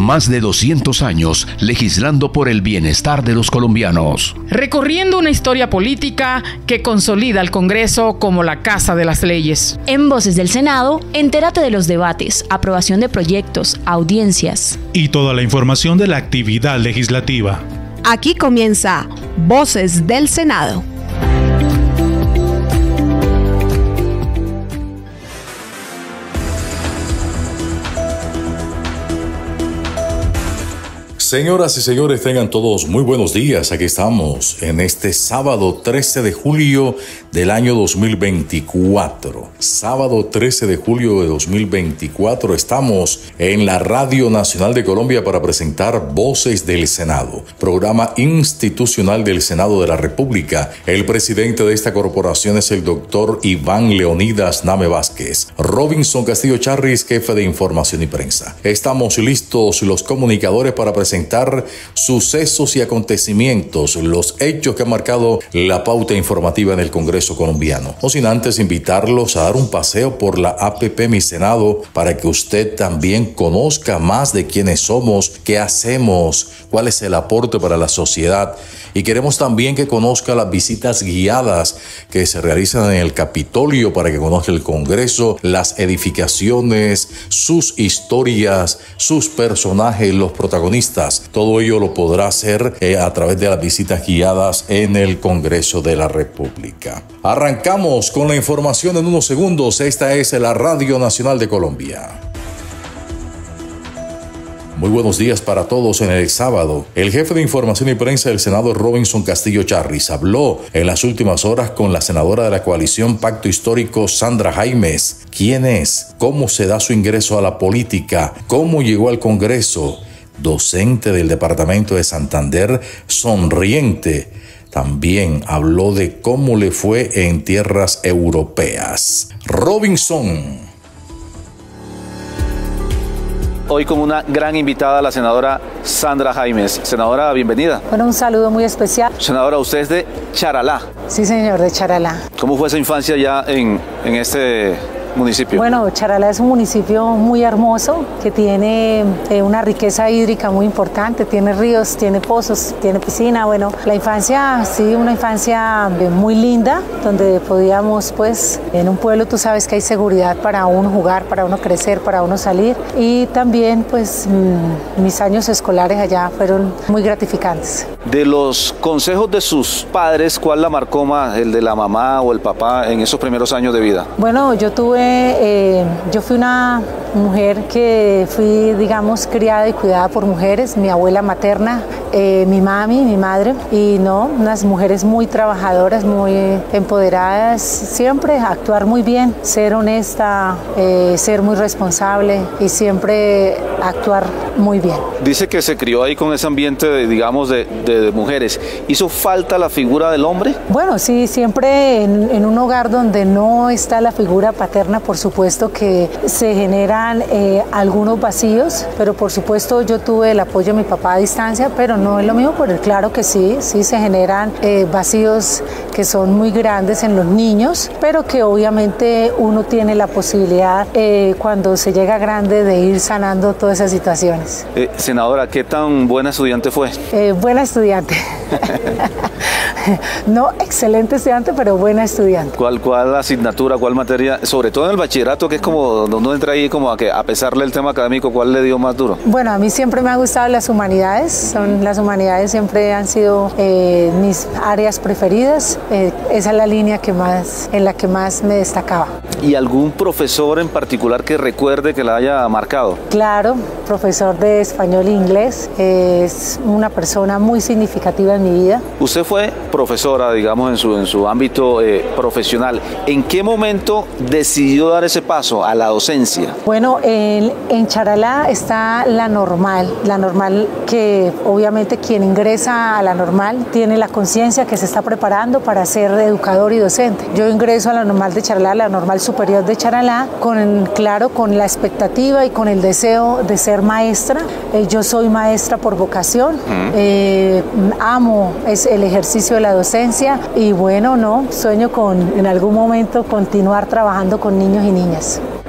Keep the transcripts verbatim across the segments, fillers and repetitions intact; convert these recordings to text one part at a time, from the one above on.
Más de doscientos años legislando por el bienestar de los colombianos. Recorriendo una historia política que consolida al Congreso como la casa de las leyes. En Voces del Senado, entérate de los debates, aprobación de proyectos, audiencias y toda la información de la actividad legislativa. Aquí comienza Voces del Senado. Señoras y señores, tengan todos muy buenos días. Aquí estamos en este sábado trece de julio del año dos mil veinticuatro. Sábado trece de julio de dos mil veinticuatro estamos en la Radio Nacional de Colombia para presentar Voces del Senado, programa institucional del Senado de la República. El presidente de esta corporación es el doctor Iván Leonidas Name Vázquez. Robinson Castillo Charris, jefe de información y prensa. Estamos listos los comunicadores para presentar sucesos y acontecimientos, los hechos que han marcado la pauta informativa en el Congreso colombiano. No sin antes invitarlos a dar un paseo por la A P P Mi Senado para que usted también conozca más de quiénes somos, qué hacemos, cuál es el aporte para la sociedad. Y queremos también que conozca las visitas guiadas que se realizan en el Capitolio para que conozca el Congreso, las edificaciones, sus historias, sus personajes, los protagonistas. Todo ello lo podrá hacer eh, a través de las visitas guiadas en el Congreso de la República. Arrancamos con la información en unos segundos. Esta es la Radio Nacional de Colombia. Muy buenos días para todos en el sábado. El jefe de información y prensa del Senado, Robinson Castillo Charris, habló en las últimas horas con la senadora de la coalición Pacto Histórico, Sandra Jaimes. ¿Quién es? ¿Cómo se da su ingreso a la política? ¿Cómo llegó al Congreso? Docente del departamento de Santander, sonriente. También habló de cómo le fue en tierras europeas. Robinson. Hoy con una gran invitada, la senadora Sandra Jaimes. Senadora, bienvenida. Bueno, un saludo muy especial. Senadora, usted es de Charalá. Sí, señor, de Charalá. ¿Cómo fue esa infancia ya en, en este municipio? Bueno, Charalá es un municipio muy hermoso que tiene eh, una riqueza hídrica muy importante, tiene ríos, tiene pozos, tiene piscina. Bueno, la infancia, sí, una infancia muy linda, donde podíamos, pues, en un pueblo tú sabes que hay seguridad para uno jugar, para uno crecer, para uno salir. Y también, pues, mmm, mis años escolares allá fueron muy gratificantes. De los consejos de sus padres, ¿cuál la marcó más, el de la mamá o el papá en esos primeros años de vida? Bueno, yo tuve Eh, yo fui una mujer que fui, digamos, criada y cuidada por mujeres, mi abuela materna, eh, mi mami, mi madre, y no, unas mujeres muy trabajadoras, muy empoderadas, siempre actuar muy bien, ser honesta, eh, ser muy responsable y siempre actuar muy bien. Dice que se crió ahí con ese ambiente, de, digamos, de, de, de mujeres. ¿Hizo falta la figura del hombre? Bueno, sí, siempre en, en un hogar donde no está la figura paterna, por supuesto que se generan eh, algunos vacíos, pero por supuesto yo tuve el apoyo de mi papá a distancia, pero no es lo mismo, pero claro que sí, sí se generan eh, vacíos que son muy grandes en los niños, pero que obviamente uno tiene la posibilidad eh, cuando se llega grande de ir sanando todas esas situaciones. Eh, senadora, ¿qué tan buena estudiante fue? Eh, buena estudiante. No excelente estudiante, pero buena estudiante. ¿Cuál, cuál asignatura, cuál materia, sobre todo en el bachillerato, que es como donde uno entra ahí como a que a pesarle el tema académico, cuál le dio más duro? Bueno, a mí siempre me han gustado las humanidades, son, las humanidades siempre han sido eh, mis áreas preferidas, eh, esa es la línea que más, en la que más me destacaba. ¿Y algún profesor en particular que recuerde que la haya marcado? Claro, profesor de español e inglés, eh, es una persona muy significativa en mi vida. Usted fue profesora, digamos, en su, en su ámbito eh, profesional. ¿En qué momento decidió dar ese paso a la docencia? Bueno, en, en Charalá está la normal, la normal que obviamente quien ingresa a la normal tiene la conciencia que se está preparando para ser educador y docente. Yo ingreso a la normal de Charalá, la normal superior de Charalá, con, claro, con la expectativa y con el deseo de ser maestra. Eh, yo soy maestra por vocación, uh-huh. eh, amo es el ejercicio de la docencia y bueno, no, sueño con en algún momento continuar trabajando con niños y niñas.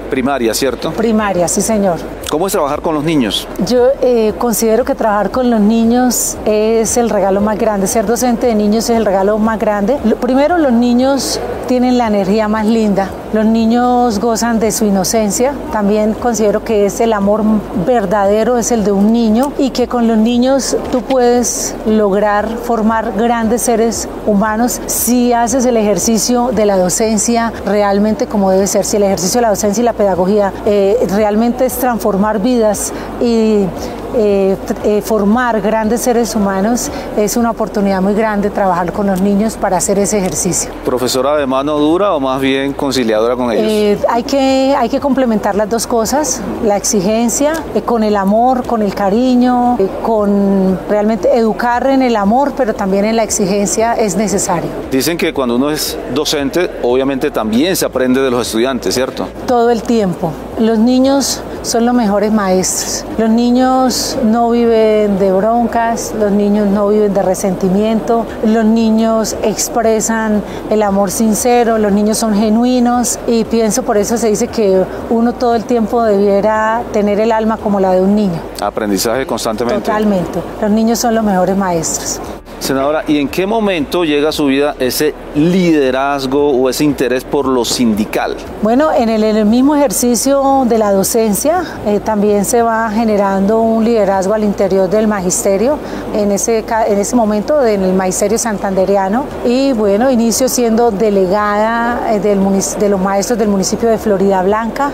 Primaria, ¿cierto? Primaria, sí señor. ¿Cómo es trabajar con los niños? Yo eh, considero que trabajar con los niños es el regalo más grande. Ser docente de niños es el regalo más grande. Lo, primero, los niños tienen la energía más linda. Los niños gozan de su inocencia. También considero que es el amor verdadero, es el de un niño, y que con los niños tú puedes lograr formar grandes seres humanos si haces el ejercicio de la docencia realmente como debe ser. Si el ejercicio de la docencia y la pedagogía eh, realmente es transformar vidas y Eh, eh, formar grandes seres humanos, es una oportunidad muy grande trabajar con los niños para hacer ese ejercicio. ¿Profesora de mano dura o más bien conciliadora con ellos? Eh, hay, que, hay que complementar las dos cosas, la exigencia eh, con el amor, con el cariño, eh, con realmente educar en el amor, pero también en la exigencia es necesario. Dicen que cuando uno es docente, obviamente también se aprende de los estudiantes, ¿cierto? Todo el tiempo. Los niños son los mejores maestros. Los niños no viven de broncas, los niños no viven de resentimiento, los niños expresan el amor sincero, los niños son genuinos, y pienso, por eso se dice que uno todo el tiempo debiera tener el alma como la de un niño. Aprendizaje constantemente. Totalmente. Los niños son los mejores maestros. Senadora, ¿y en qué momento llega a su vida ese liderazgo o ese interés por lo sindical? Bueno, en el, en el mismo ejercicio de la docencia eh, también se va generando un liderazgo al interior del magisterio, en ese, en ese momento en el magisterio santandereano, y bueno, inicio siendo delegada eh, del de los maestros del municipio de Floridablanca,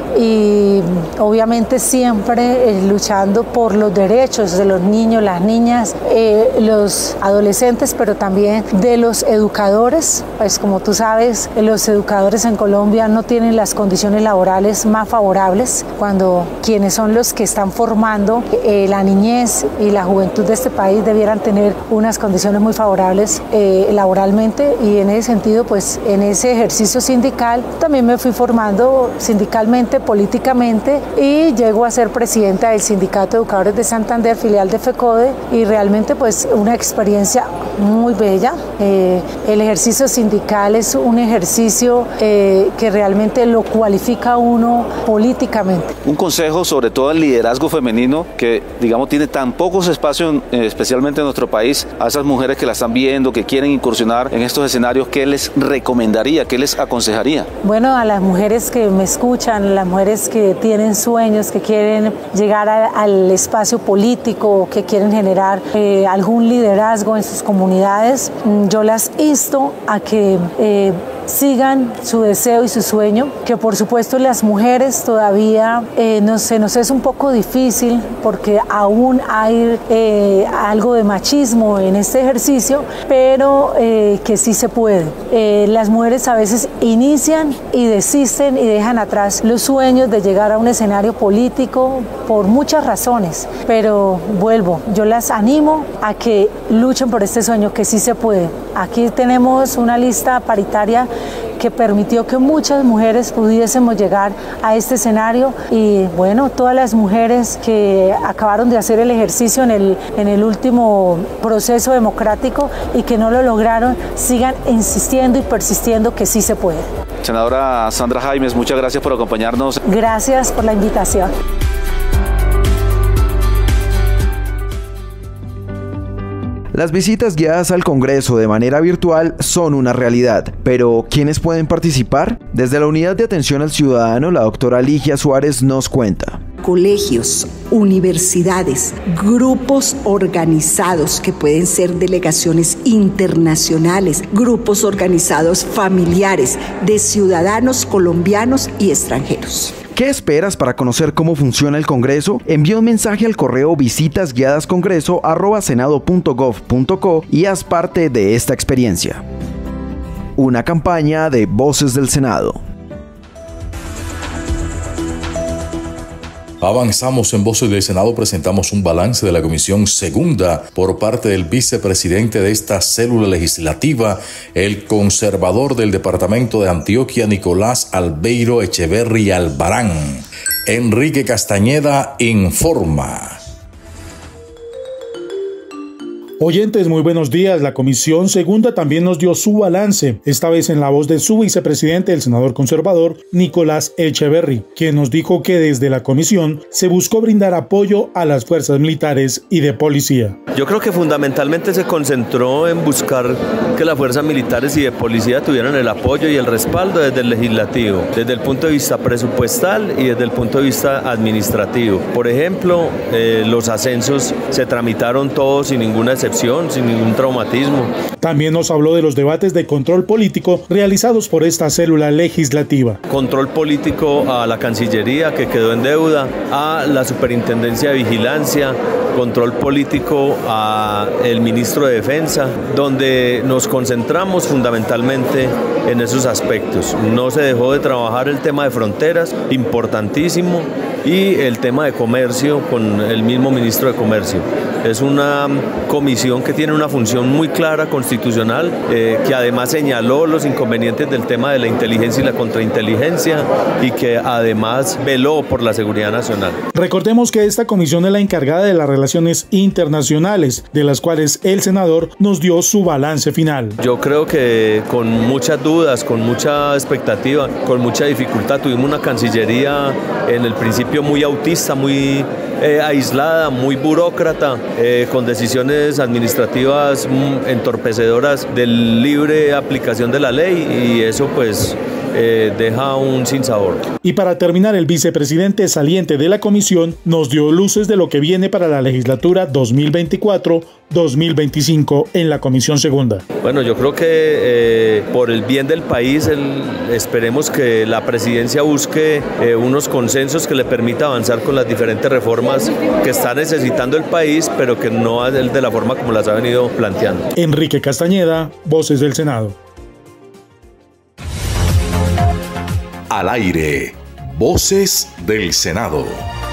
y obviamente siempre eh, luchando por los derechos de los niños, las niñas, eh, los adolescentes, pero también de los educadores. Pues como tú sabes, los educadores en Colombia no tienen las condiciones laborales más favorables, cuando quienes son los que están formando eh, la niñez y la juventud de este país debieran tener unas condiciones muy favorables eh, laboralmente, y en ese sentido, pues en ese ejercicio sindical también me fui formando sindicalmente, políticamente, y llego a ser presidenta del Sindicato de Educadores de Santander, filial de FECODE, y realmente pues una experiencia muy bella. Eh, el ejercicio sindical es un ejercicio eh, que realmente lo cualifica a uno políticamente. Un consejo sobre todo el liderazgo femenino que, digamos, tiene tan pocos espacios, eh, especialmente en nuestro país, a esas mujeres que la están viendo, que quieren incursionar en estos escenarios, ¿qué les recomendaría, qué les aconsejaría? Bueno, a las mujeres que me escuchan, las mujeres que tienen sueños, que quieren llegar a, al espacio político, que quieren generar eh, algún liderazgo en sus comunidades, yo las insto a que eh, sigan su deseo y su sueño, que por supuesto las mujeres todavía eh, no, se nos es un poco difícil porque aún hay eh, algo de machismo en este ejercicio, pero eh, que sí se puede. Eh, las mujeres a veces inician y desisten y dejan atrás los sueños de llegar a un escenario político por muchas razones, pero vuelvo, yo las animo a que luchen por este sueño, que sí se puede. Aquí tenemos una lista paritaria que permitió que muchas mujeres pudiésemos llegar a este escenario, y bueno, todas las mujeres que acabaron de hacer el ejercicio en el, en el último proceso democrático y que no lo lograron, sigan insistiendo y persistiendo que sí se puede. Senadora Sandra Jaimes, muchas gracias por acompañarnos. Gracias por la invitación. Las visitas guiadas al Congreso de manera virtual son una realidad, pero ¿quiénes pueden participar? Desde la Unidad de Atención al Ciudadano, la doctora Ligia Suárez nos cuenta. Colegios, universidades, grupos organizados que pueden ser delegaciones internacionales, grupos organizados familiares de ciudadanos colombianos y extranjeros. ¿Qué esperas para conocer cómo funciona el Congreso? Envía un mensaje al correo visitasguiadascongreso arroba senado punto gov punto co y haz parte de esta experiencia. Una campaña de Voces del Senado. Avanzamos en Voces del Senado, presentamos un balance de la Comisión Segunda por parte del vicepresidente de esta célula legislativa, el conservador del Departamento de Antioquia, Nicolás Albeiro Echeverri Albarán. Enrique Castañeda informa. Oyentes, muy buenos días. La Comisión Segunda también nos dio su balance, esta vez en la voz de su vicepresidente, el senador conservador Nicolás Echeverry, quien nos dijo que desde la comisión se buscó brindar apoyo a las fuerzas militares y de policía. Yo creo que fundamentalmente se concentró en buscar que las fuerzas militares y de policía tuvieran el apoyo y el respaldo desde el legislativo, desde el punto de vista presupuestal y desde el punto de vista administrativo. Por ejemplo, eh, los ascensos se tramitaron todos sin ninguna excepción, sin ningún traumatismo. También nos habló de los debates de control político realizados por esta célula legislativa. Control político a la Cancillería, que quedó en deuda, a la Superintendencia de Vigilancia, control político a el ministro de Defensa, donde nos concentramos fundamentalmente en esos aspectos. No se dejó de trabajar el tema de fronteras, importantísimo, y el tema de comercio con el mismo ministro de Comercio. Es una comisión que tiene una función muy clara, constitucional, eh, que además señaló los inconvenientes del tema de la inteligencia y la contrainteligencia y que además veló por la seguridad nacional. Recordemos que esta comisión es la encargada de las relaciones internacionales, de las cuales el senador nos dio su balance final. Yo creo que con muchas dudas, con mucha expectativa, con mucha dificultad, tuvimos una Cancillería en el principio muy autista, muy eh, aislada, muy burócrata, eh, con decisiones administrativas entorpecedoras de libre aplicación de la ley, y eso pues eh, deja un sinsabor. Y para terminar, el vicepresidente saliente de la comisión nos dio luces de lo que viene para la legislatura dos mil veinticuatro dos mil veinticinco en la Comisión Segunda. Bueno, yo creo que eh, por el bien del país, el, esperemos que la presidencia busque eh, unos consensos que le permita avanzar con las diferentes reformas que está necesitando el país, pero que no de la forma como las ha venido planteando. Enrique Castañeda, Voces del Senado. Al aire, Voces del Senado.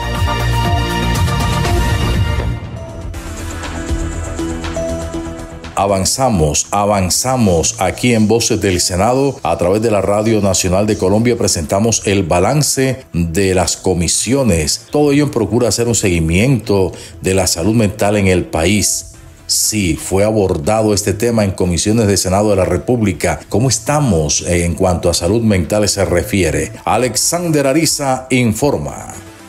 Avanzamos, avanzamos aquí en Voces del Senado. A través de la Radio Nacional de Colombia presentamos el balance de las comisiones. Todo ello procura hacer un seguimiento de la salud mental en el país. Sí, fue abordado este tema en comisiones de Senado de la República. ¿Cómo estamos en cuanto a salud mental se refiere? Alexander Ariza informa.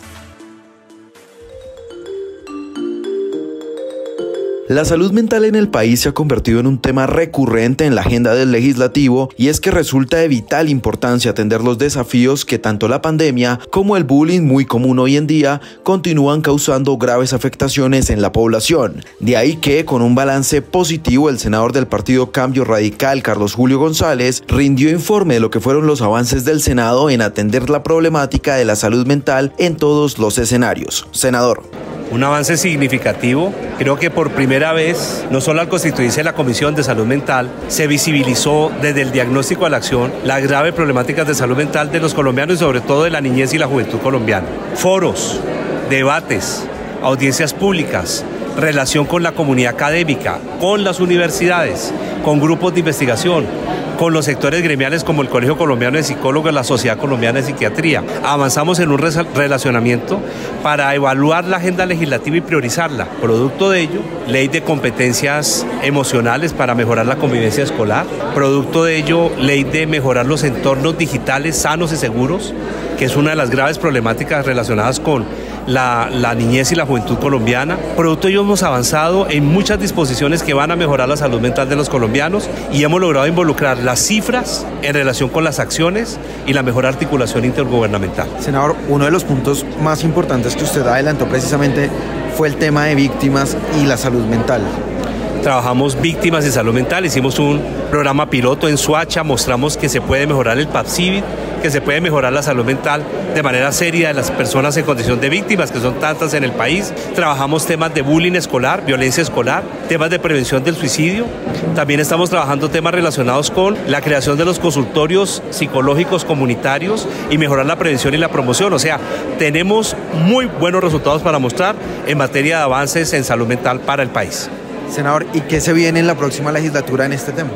La salud mental en el país se ha convertido en un tema recurrente en la agenda del legislativo, y es que resulta de vital importancia atender los desafíos que tanto la pandemia como el bullying, muy común hoy en día, continúan causando graves afectaciones en la población. De ahí que, con un balance positivo, el senador del Partido Cambio Radical, Carlos Julio González, rindió informe de lo que fueron los avances del Senado en atender la problemática de la salud mental en todos los escenarios. Senador. Un avance significativo. Creo que por primera vez, no solo al constituirse la Comisión de Salud Mental, se visibilizó desde el diagnóstico a la acción las graves problemáticas de salud mental de los colombianos y sobre todo de la niñez y la juventud colombiana. Foros, debates, audiencias públicas, relación con la comunidad académica, con las universidades, con grupos de investigación, con los sectores gremiales como el Colegio Colombiano de Psicólogos, la Sociedad Colombiana de Psiquiatría. Avanzamos en un relacionamiento para evaluar la agenda legislativa y priorizarla. Producto de ello, ley de competencias emocionales para mejorar la convivencia escolar. Producto de ello, ley de mejorar los entornos digitales sanos y seguros, que es una de las graves problemáticas relacionadas con La, la niñez y la juventud colombiana. Producto de ello hemos avanzado en muchas disposiciones que van a mejorar la salud mental de los colombianos, y hemos logrado involucrar las cifras en relación con las acciones y la mejor articulación intergubernamental. Senador, uno de los puntos más importantes que usted adelantó precisamente fue el tema de víctimas y la salud mental. Trabajamos víctimas y salud mental, hicimos un programa piloto en Soacha, mostramos que se puede mejorar el PAPCIVIT, que se puede mejorar la salud mental de manera seria de las personas en condición de víctimas, que son tantas en el país. Trabajamos temas de bullying escolar, violencia escolar, temas de prevención del suicidio. También estamos trabajando temas relacionados con la creación de los consultorios psicológicos comunitarios y mejorar la prevención y la promoción. O sea, tenemos muy buenos resultados para mostrar en materia de avances en salud mental para el país. Senador, ¿y qué se viene en la próxima legislatura en este tema?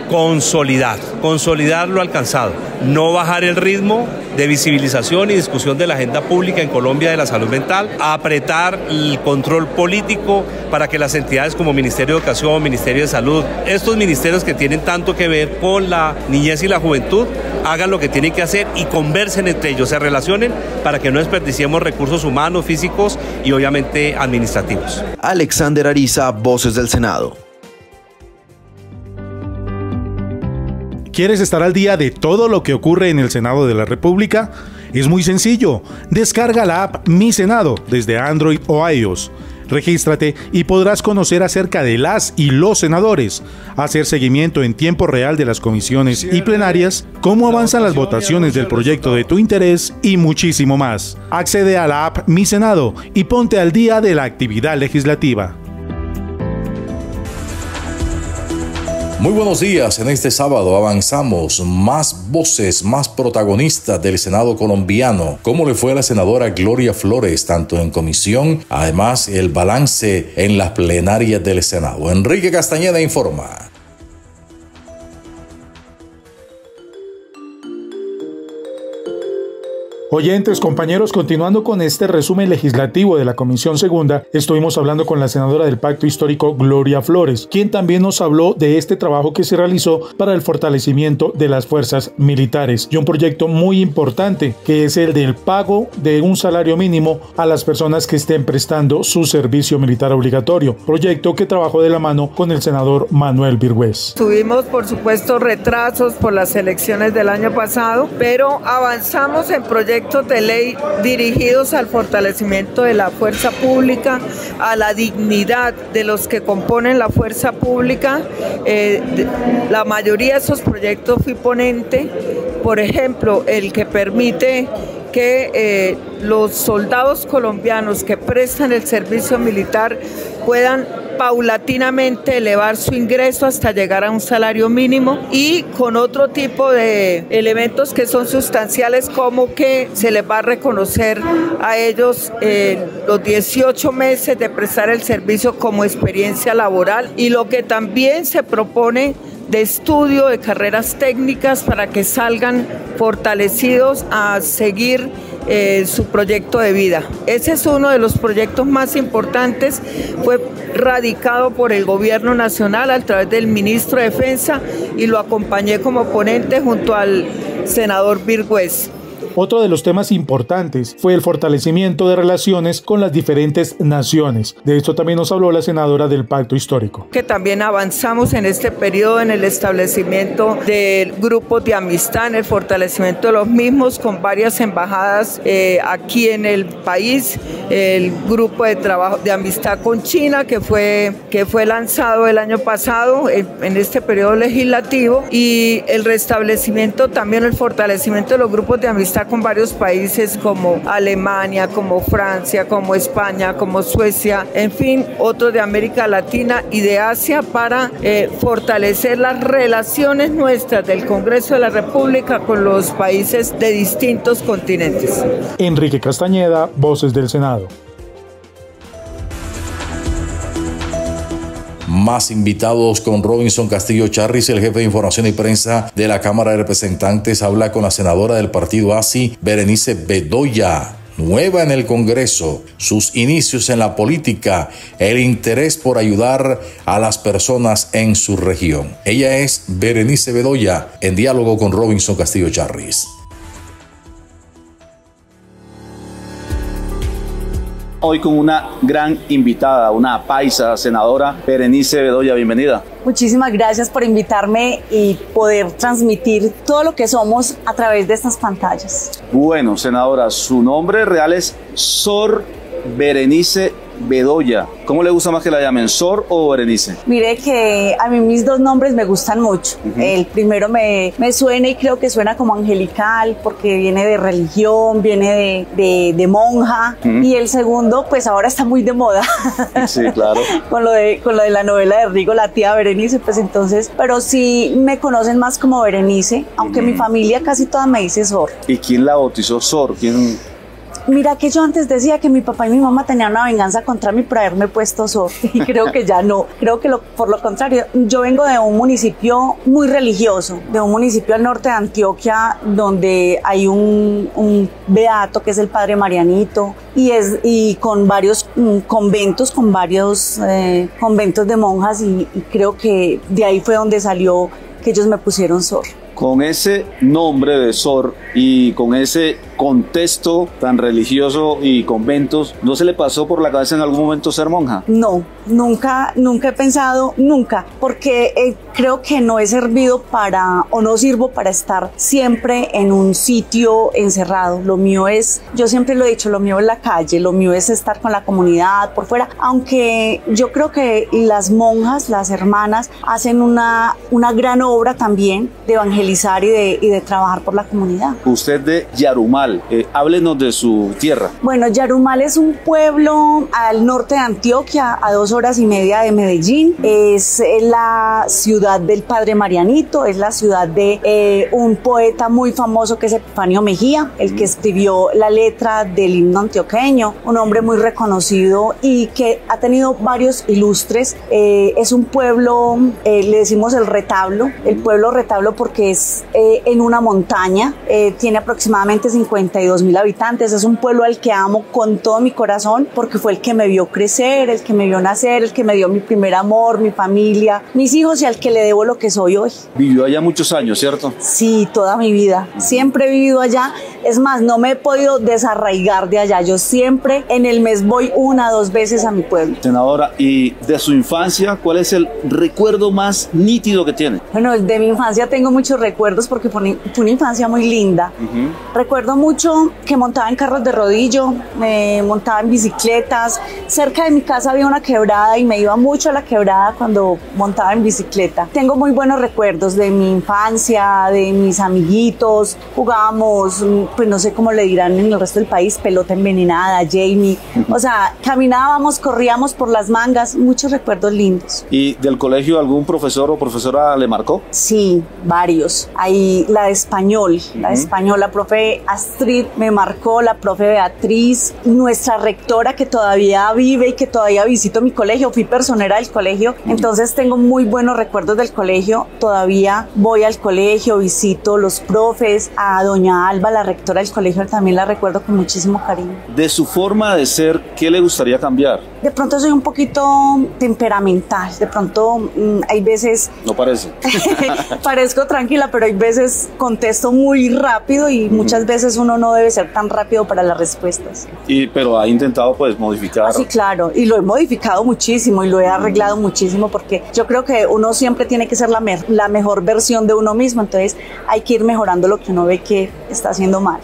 consolidar, consolidar lo alcanzado, no bajar el ritmo de visibilización y discusión de la agenda pública en Colombia de la salud mental, apretar el control político para que las entidades como Ministerio de Educación, Ministerio de Salud, estos ministerios que tienen tanto que ver con la niñez y la juventud, hagan lo que tienen que hacer y conversen entre ellos, se relacionen para que no desperdiciemos recursos humanos, físicos y obviamente administrativos. Alexander Ariza, Voces del Senado. ¿Quieres estar al día de todo lo que ocurre en el Senado de la República? Es muy sencillo. Descarga la app Mi Senado desde Android o iOS. Regístrate y podrás conocer acerca de las y los senadores, hacer seguimiento en tiempo real de las comisiones y plenarias, cómo avanzan las votaciones del proyecto de tu interés y muchísimo más. Accede a la app Mi Senado y ponte al día de la actividad legislativa. Muy buenos días, en este sábado avanzamos más voces, más protagonistas del Senado colombiano. ¿Cómo le fue a la senadora Gloria Flores, tanto en comisión, además el balance en las plenarias del Senado? Enrique Castañeda informa. Oyentes, compañeros, continuando con este resumen legislativo de la Comisión Segunda, estuvimos hablando con la senadora del Pacto Histórico, Gloria Flores, quien también nos habló de este trabajo que se realizó para el fortalecimiento de las fuerzas militares y un proyecto muy importante que es el del pago de un salario mínimo a las personas que estén prestando su servicio militar obligatorio, proyecto que trabajó de la mano con el senador Manuel Virgües. Tuvimos, por supuesto, retrasos por las elecciones del año pasado, pero avanzamos en proyectos de ley dirigidos al fortalecimiento de la fuerza pública, a la dignidad de los que componen la fuerza pública. Eh, la mayoría de esos proyectos fui ponente, por ejemplo, el que permite que eh, los soldados colombianos que prestan el servicio militar puedan paulatinamente elevar su ingreso hasta llegar a un salario mínimo, y con otro tipo de elementos que son sustanciales, como que se les va a reconocer a ellos eh, los dieciocho meses de prestar el servicio como experiencia laboral, y lo que también se propone de estudio de carreras técnicas para que salgan fortalecidos a seguir eh, su proyecto de vida. Ese es uno de los proyectos más importantes, fue radicado por el Gobierno Nacional a través del Ministro de Defensa y lo acompañé como ponente junto al senador Virgües. Otro de los temas importantes fue el fortalecimiento de relaciones con las diferentes naciones. De esto también nos habló la senadora del Pacto Histórico. Que también avanzamos en este periodo en el establecimiento de grupos de amistad, en el fortalecimiento de los mismos con varias embajadas eh, aquí en el país. El grupo de trabajo de amistad con China que fue, que fue lanzado el año pasado en, en este periodo legislativo, y el restablecimiento, también el fortalecimiento de los grupos de amistad con varios países como Alemania, como Francia, como España, como Suecia, en fin, otros de América Latina y de Asia, para eh, fortalecer las relaciones nuestras del Congreso de la República con los países de distintos continentes. Enrique Castañeda, Voces del Senado. Más invitados con Robinson Castillo Charris, el jefe de información y prensa de la Cámara de Representantes, habla con la senadora del partido A S I, Berenice Bedoya, nueva en el Congreso, sus inicios en la política, el interés por ayudar a las personas en su región. Ella es Berenice Bedoya, en diálogo con Robinson Castillo Charris. Hoy con una gran invitada, una paisa, senadora Berenice Bedoya, bienvenida. Muchísimas gracias por invitarme y poder transmitir todo lo que somos a través de estas pantallas. Bueno, senadora, su nombre real es Sor Berenice Bedoya. ¿Cómo le gusta más que la llamen, Sor o Berenice? Mire que a mí mis dos nombres me gustan mucho. Uh-huh. El primero me, me suena y creo que suena como angelical porque viene de religión, viene de, de, de monja. Uh-huh. Y el segundo, pues ahora está muy de moda. Sí, claro. con, lo de, con lo de la novela de Rigo, la tía Berenice, pues entonces, pero sí me conocen más como Berenice, aunque uh-huh. mi familia casi toda me dice Sor. ¿Y quién la bautizó Sor? ¿Quién...? Mira que yo antes decía que mi papá y mi mamá tenían una venganza contra mí por haberme puesto Sor, y creo que ya no, creo que lo, por lo contrario, yo vengo de un municipio muy religioso, de un municipio al norte de Antioquia, donde hay un, un beato que es el Padre Marianito, y, es, y con varios um, conventos, con varios eh, conventos de monjas, y, y creo que de ahí fue donde salió que ellos me pusieron Sor. Con ese nombre de Sor y con ese contexto tan religioso y conventos, ¿no se le pasó por la cabeza en algún momento ser monja? No, nunca, nunca he pensado, nunca, porque eh, creo que no he servido para, o no sirvo para estar siempre en un sitio encerrado. Lo mío es, yo siempre lo he dicho, lo mío es la calle, lo mío es estar con la comunidad por fuera, aunque yo creo que las monjas, las hermanas, hacen una, una gran obra también de evangelizar y de, y de trabajar por la comunidad. Usted de Yarumal, eh, háblenos de su tierra. Bueno, Yarumal es un pueblo al norte de Antioquia, a dos horas y media de Medellín. Es la ciudad del Padre Marianito, es la ciudad de eh, un poeta muy famoso que es Epifanio Mejía, el que escribió la letra del himno antioqueño, un hombre muy reconocido y que ha tenido varios ilustres. Eh, es un pueblo, eh, le decimos el retablo, el pueblo retablo porque es eh, en una montaña, eh, tiene aproximadamente cincuenta y dos mil habitantes, es un pueblo al que amo con todo mi corazón porque fue el que me vio crecer, el que me vio nacer, el que me dio mi primer amor, mi familia, mis hijos y al que le debo lo que soy hoy. Vivió allá muchos años, ¿cierto? Sí, toda mi vida, siempre he vivido allá, es más, no me he podido desarraigar de allá, yo siempre en el mes voy una o dos veces a mi pueblo. Senadora, y de su infancia, ¿cuál es el recuerdo más nítido que tiene? Bueno, de mi infancia tengo muchos recuerdos porque fue una infancia muy linda. Uh-huh. Recuerdo mucho que montaba en carros de rodillo, me montaba en bicicletas. Cerca de mi casa había una quebrada y me iba mucho a la quebrada cuando montaba en bicicleta. Tengo muy buenos recuerdos de mi infancia, de mis amiguitos. Jugábamos, pues no sé cómo le dirán en el resto del país, pelota envenenada, Jamie. Uh-huh. O sea, caminábamos, corríamos por las mangas, muchos recuerdos lindos. ¿Y del colegio algún profesor o profesora le marcó? Sí, varios. Ahí la de español, uh-huh. la de español, la profe Astrid me marcó, la profe Beatriz, nuestra rectora que todavía vive y que todavía visito mi colegio, fui personera del colegio, entonces tengo muy buenos recuerdos del colegio, todavía voy al colegio, visito los profes, a doña Alba, la rectora del colegio, también la recuerdo con muchísimo cariño. De su forma de ser, ¿qué le gustaría cambiar? De pronto soy un poquito temperamental, de pronto mmm, hay veces... No parece. Parezco tranquila, pero hay veces contesto muy rápido y muchas veces uno no debe ser tan rápido para las respuestas. Y, pero ha intentado pues modificar. Ah, sí, claro, y lo he modificado muchísimo y lo he arreglado mm. muchísimo porque yo creo que uno siempre tiene que ser la, me la mejor versión de uno mismo, entonces hay que ir mejorando lo que uno ve que está haciendo mal.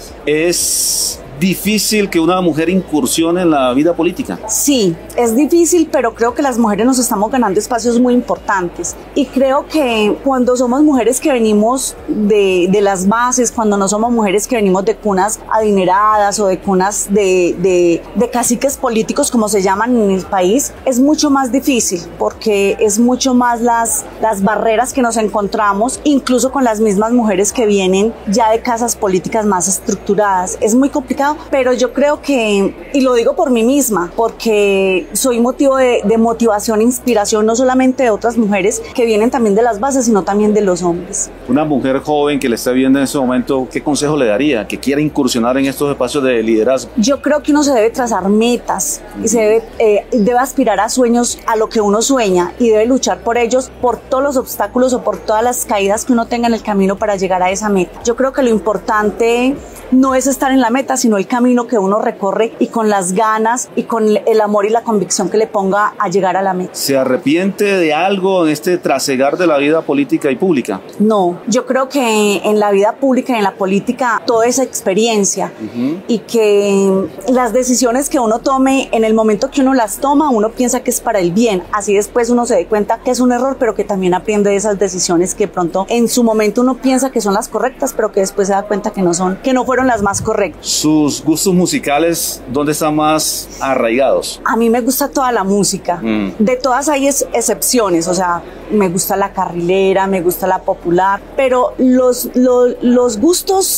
Es difícil que una mujer incursione en la vida política. Sí, es difícil, pero creo que las mujeres nos estamos ganando espacios muy importantes y creo que cuando somos mujeres que venimos de, de las bases, cuando no somos mujeres que venimos de cunas adineradas o de cunas de, de, de caciques políticos como se llaman en el país, es mucho más difícil porque es mucho más las, las barreras que nos encontramos, incluso con las mismas mujeres que vienen ya de casas políticas más estructuradas. Es muy complicado, pero yo creo que, y lo digo por mí misma, porque soy motivo de, de motivación e inspiración no solamente de otras mujeres que vienen también de las bases, sino también de los hombres. Una mujer joven que le esté viendo en este momento, ¿qué consejo le daría? Que quiera incursionar en estos espacios de liderazgo. Yo creo que uno se debe trazar metas y se debe, eh, debe aspirar a sueños, a lo que uno sueña y debe luchar por ellos, por todos los obstáculos o por todas las caídas que uno tenga en el camino para llegar a esa meta. Yo creo que lo importante no es estar en la meta, sino el camino que uno recorre y con las ganas y con el amor y la convicción que le ponga a llegar a la meta. ¿Se arrepiente de algo en este trasegar de la vida política y pública? No, yo creo que en la vida pública y en la política toda esa experiencia uh-huh. y que las decisiones que uno tome en el momento que uno las toma, uno piensa que es para el bien, así después uno se dé cuenta que es un error, pero que también aprende de esas decisiones que pronto en su momento uno piensa que son las correctas, pero que después se da cuenta que no son, que no fueron las más correctas. Sus gustos musicales, ¿dónde están más arraigados? A mí me gusta toda la música. Mm. De todas hay ex excepciones, o sea, me gusta la carrilera, me gusta la popular, pero los, los, los gustos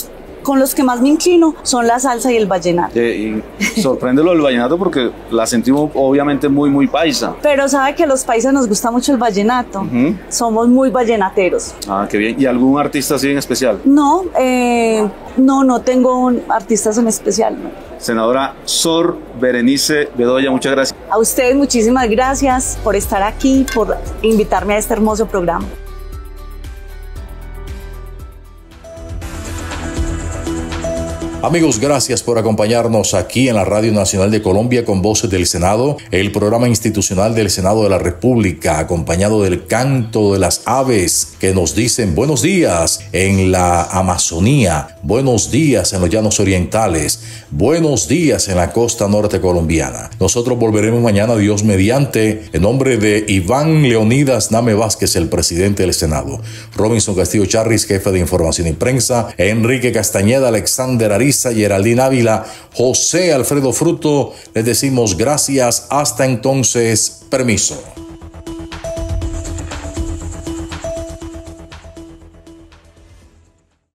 con los que más me inclino son la salsa y el vallenato. Eh, y sorprende lo del vallenato porque la sentimos obviamente muy, muy paisa. Pero sabe que a los paisas nos gusta mucho el vallenato. Uh-huh. Somos muy vallenateros. Ah, qué bien. ¿Y algún artista así en especial? No, eh, no, no tengo un artistas en especial. No. Senadora Sor Berenice Bedoya, muchas gracias. A ustedes muchísimas gracias por estar aquí, por invitarme a este hermoso programa. Amigos, gracias por acompañarnos aquí en la Radio Nacional de Colombia con Voces del Senado, el programa institucional del Senado de la República, acompañado del canto de las aves que nos dicen buenos días en la Amazonía, buenos días en los llanos orientales, buenos días en la costa norte colombiana. Nosotros volveremos mañana, Dios mediante, en nombre de Iván Leonidas Name Vázquez, el presidente del Senado, Robinson Castillo Charris, jefe de información y prensa, Enrique Castañeda, Alexander Ariza, Geraldine Ávila, José Alfredo Fruto, les decimos gracias, hasta entonces, permiso.